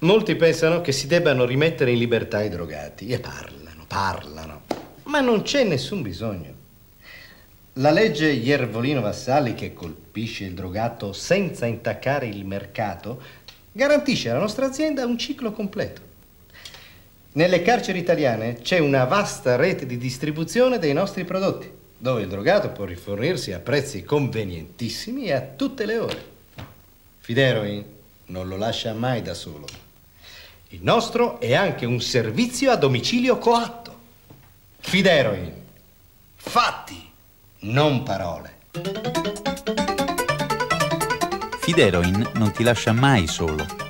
Molti pensano che si debbano rimettere in libertà i drogati e parlano, ma non c'è nessun bisogno. La legge Iervolino-Vassalli, che colpisce il drogato senza intaccare il mercato, garantisce alla nostra azienda un ciclo completo. Nelle carceri italiane c'è una vasta rete di distribuzione dei nostri prodotti, dove il drogato può rifornirsi a prezzi convenientissimi e a tutte le ore. Fideroin non lo lascia mai da solo. Il nostro è anche un servizio a domicilio coatto. Fideroin. Fatti, non parole. Fideroin non ti lascia mai solo.